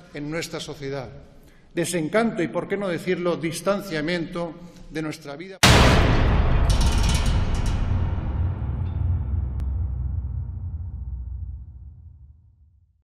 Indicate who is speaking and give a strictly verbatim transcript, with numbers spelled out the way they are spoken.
Speaker 1: en nuestra sociedad. Desencanto y, por qué no decirlo, distanciamiento de nuestra vida.